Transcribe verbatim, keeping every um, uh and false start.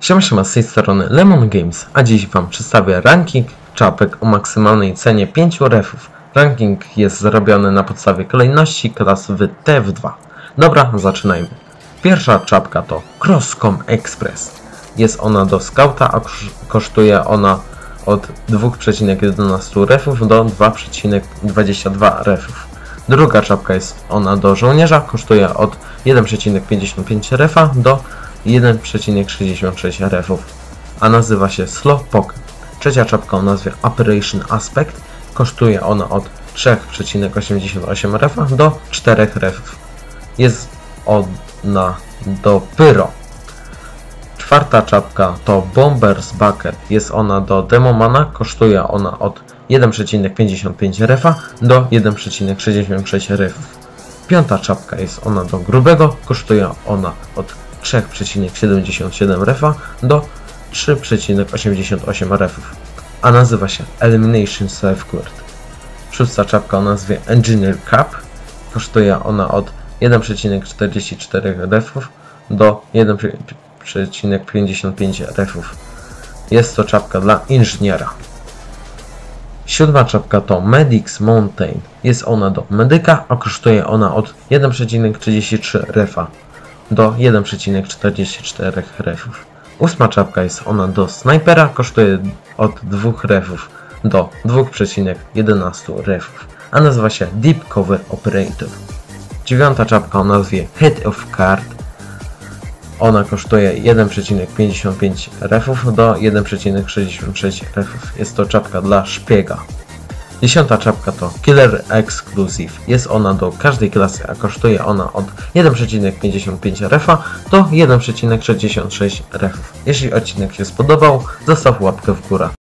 Siema, siema, z tej strony Lemon Games, a dziś Wam przedstawię ranking czapek o maksymalnej cenie pięć refów. Ranking jest zrobiony na podstawie kolejności klas w T F dwa. Dobra, zaczynajmy. Pierwsza czapka to Crosscom Express. Jest ona do skauta, a kosztuje ona od dwa przecinek jedenaście refów do dwa przecinek dwadzieścia dwa refów. Druga czapka jest ona do żołnierza, kosztuje od jeden przecinek pięćdziesiąt pięć refa do jeden przecinek sześćdziesiąt sześć refów, a nazywa się Slow Pocket. Trzecia czapka o nazwie Operation Aspect, kosztuje ona od trzy przecinek osiemdziesiąt osiem refa do czterech refów. Jest ona do Pyro. Czwarta czapka to Bombers Bucket, jest ona do Demomana, kosztuje ona od jeden przecinek pięćdziesiąt pięć refa do jeden przecinek sześćdziesiąt sześć refów. Piąta czapka jest ona do Grubego, kosztuje ona od trzy przecinek siedemdziesiąt siedem refa do trzy przecinek osiemdziesiąt osiem refów, a nazywa się Elimination Safeguard. Szósta czapka o nazwie Engineer Cap, kosztuje ona od jeden przecinek czterdzieści cztery refów do jeden przecinek pięćdziesiąt pięć refów. Jest to czapka dla inżyniera. Siódma czapka to Medix Mountain. Jest ona do medyka, a kosztuje ona od jeden przecinek trzydzieści trzy refa do jeden przecinek czterdzieści cztery refów. Ósma czapka jest ona do snajpera, kosztuje od dwa refów do dwa przecinek jedenaście refów, a nazywa się Deep Cover Operator. Dziewiąta czapka o nazwie Head of Card. Ona kosztuje jeden przecinek pięćdziesiąt pięć refów do jeden przecinek sześćdziesiąt sześć refów. Jest to czapka dla szpiega. Dziesiąta czapka to Killer Exclusive. Jest ona do każdej klasy, a kosztuje ona od jeden przecinek pięćdziesiąt pięć refa do jeden przecinek sześćdziesiąt sześć refów. Jeśli odcinek się spodobał, zostaw łapkę w górę.